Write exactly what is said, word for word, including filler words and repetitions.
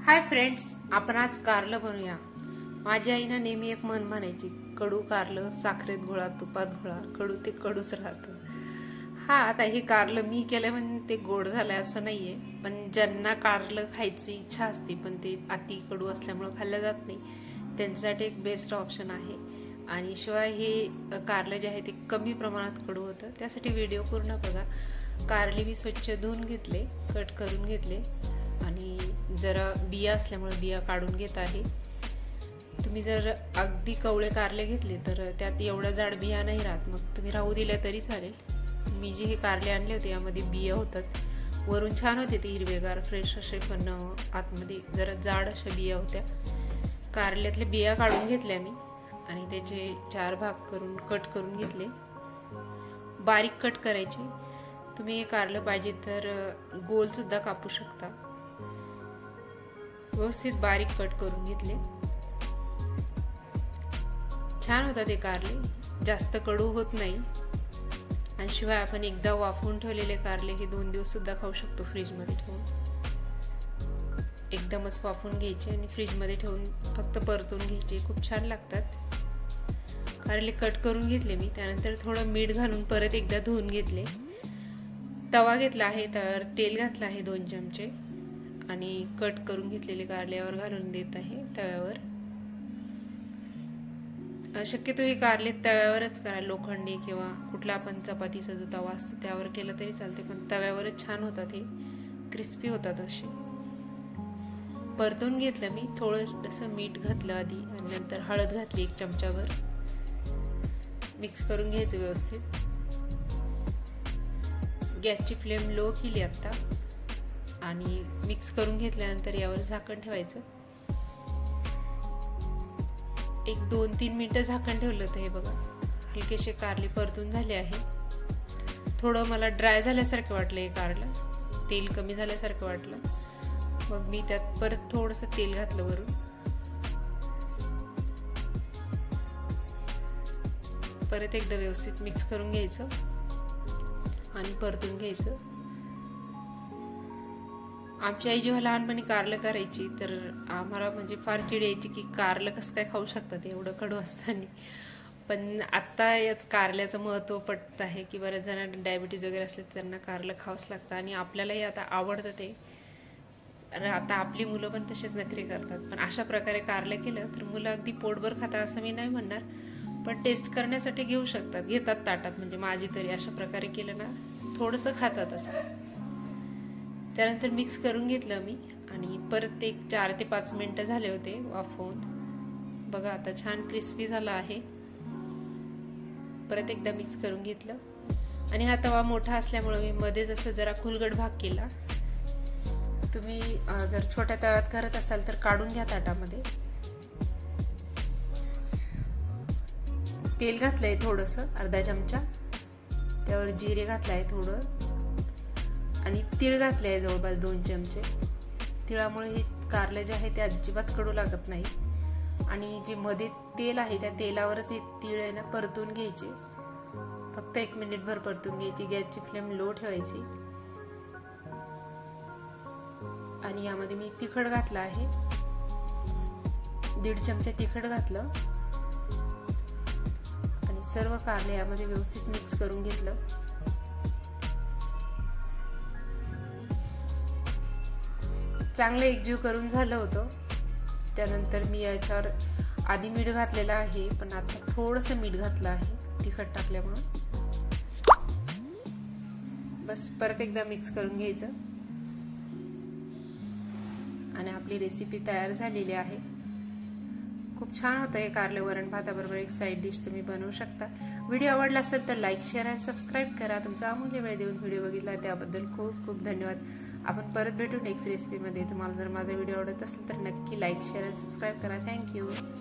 Hi friends, आपण आज कारलं बनवूया। माझी आई ना नेहमी एक म्हण म्हणायची, कडू कारलं साखरेत घोळा तुपात घोळा, कडू ते कडूच राहतं। हा, आता हे कारलं मी केलं म्हणजे ते गोड झालंय असं नाहीये, पण ज्यांना कारलं खायची इच्छा असते पण ते अति कडू असल्यामुळे खाल्लं जात नाही, त्यांच्यासाठी एक बेस्ट ऑप्शन आहे। आणि शिवाय हे कारलं जे आहे ते कमी प्रमाणात कडू होतं, त्यासाठी व्हिडिओ पूर्ण बघा। कारले मी स्वच्छ धुवून घेतले, कट करून घेतले आणि जरा बिया असल्यामुळे बिया काढून घेत आहे। तुम्ही जर अगदी कवळे कारले घेतले तर त्यात एवढ्या जाड बिया नाही राहत, मग तुम्ही राहू दिल्या तरी चालेल। मी जे हे कारले आणले होते यामध्ये बिया होतात, वरून छान होते ते हिरवेगार फ्रेश असे, पण आतमध्ये जरा जाड अशा बिया होत्या। कारल्यातल्या बिया काढून घेतल्या मी आणि त्याचे चार भाग करून कट करून घेतले, बारीक कट करायचे। तुम्ही हे कारलं पाहिजे तर गोल सुद्धा कापू शकता। व्यवस्थित बारीक कट करून घेतले, छान होतात ते कारले, जास्त कडू होत नाही। आणि शिवाय आपण एकदा वाफवून ठेवलेले कारले हे दोन दिवस सुद्धा खाऊ शकतो फ्रीज मध्ये ठेवून। एकदमच वाफवून घ्यायचे आणि फ्रीज मध्ये ठेवून फक्त परतून घ्यायचे, खूप छान लागतात। कारले कट करून घेतले मी, त्यानंतर थोडं मीठ घालून परत एकदा धुवून घेतले। तवा घेतला आहे, तव्यावर तेल घातलं आहे दोन चमचे आणि कट करून घेतलेले कारल्यावर घालून देत आहे तव्यावर। शक्यतो हे कारले तव्यावरच करा, लोखंडी किंवा कुठला आपण चपातीचा जो तवा असतो त्यावर केलं तरी चालते, पण तव्यावरच छान होतात, हे क्रिस्पी होतात असे। परतून घेतलं मी, थोडंसं मीठ घातलं आधी आणि नंतर हळद घातली एक चमचाभर, मिक्स करून घ्यायचं व्यवस्थित। गॅसची फ्लेम लो केली आता आणि मिक्स करून घेतल्यानंतर यावर झाकण ठेवायचं। एक दोन तीन मिनिटं झाकण ठेवलं होतं, हे बघा हलकेसे कारले परतून झाले आहे। थोडं मला ड्राय झाल्यासारखं वाटलं हे कारलं, तेल कमी झाल्यासारखं वाटलं, मग मी त्यात परत थोडंसं तेल घातलं वरून। परत एकदा व्यवस्थित मिक्स करून घ्यायचं आणि परतून घ्यायचं। आमची आई जेव्हा लहानपणी कारलं करायची तर आम्हाला म्हणजे फार चिड यायची की कारलं कसं काय खाऊ शकतात एवढं कडू असताना, पण आता याच कारल्याचं महत्त्व पटत आहे की बऱ्याच जणांना डायबिटीज वगैरे असले त्यांना कारलं खावंच लागतं आणि आपल्यालाही आता आवडतं ते। आता आपली मुलं पण तसेच नखरे करतात, पण अशा प्रकारे कारलं केलं तर मुलं अगदी पोटभर खातात असं मी नाही म्हणणार, पण टेस्ट करण्यासाठी घेऊ शकतात, घेतात ताटात, म्हणजे माझी तरी अशा प्रकारे केलं ना थोडंसं खातात असं। त्यानंतर मिक्स करून घेतलं मी आणि परत एक चार ते पाच मिनिटं झाले होते वाफवून, बघा आता छान क्रिस्पी झाला आहे। परत एकदा मिक्स करून घेतलं आणि हा तवा मोठा असल्यामुळे मी मध्ये जसं जरा खुलगट भाग केला। तुम्ही जर छोट्या तव्यात करत असाल तर काढून घ्या ताटामध्ये। तेल घातलंय थोडंसं अर्धा चमचा, त्यावर जिरे घातलंय थोडं आणि तीळ घातले आहे जवळपास दोन चमचे। तिळामुळे हे कारले जे आहे ते अजिबात कडू लागत नाही आणि जे मध्ये तेल आहे त्या तेलावरच हे तीळ आहे ना परतून घ्यायचे, फक्त एक मिनिटभर परतून घ्यायची। गॅसची फ्लेम लो ठेवायची आणि यामध्ये मी तिखट घातलं आहे, दीड चमचा तिखट घातलं आणि सर्व कारले यामध्ये व्यवस्थित मिक्स करून घेतलं। चांगलं एकजीव करून झालं होतं। त्यानंतर मी याच्यावर आधी मीठ घातलेलं आहे, पण आता थोडंसं मीठ घातलं आहे तिखट टाकल्यामुळे। बस परत एकदा मिक्स करून घ्यायचं आणि आपली रेसिपी तयार झालेली आहे। खूप छान होतं हे कारले वरण भाताबरोबर एक साईड डिश तुम्ही बनवू शकता। व्हिडिओ आवडला असेल तर लाईक शेअर आणि सबस्क्राईब करा। तुमचा अमूल्य वेळ देऊन व्हिडिओ बघितला त्याबद्दल खूप खूप धन्यवाद। आपण परत भेटू नेक्स्ट रेसिपीमध्ये। तुम्हाला जर माझा व्हिडिओ आवडत असेल तर नक्की लाईक शेअर आणि सबस्क्राईब करा। थँक्यू।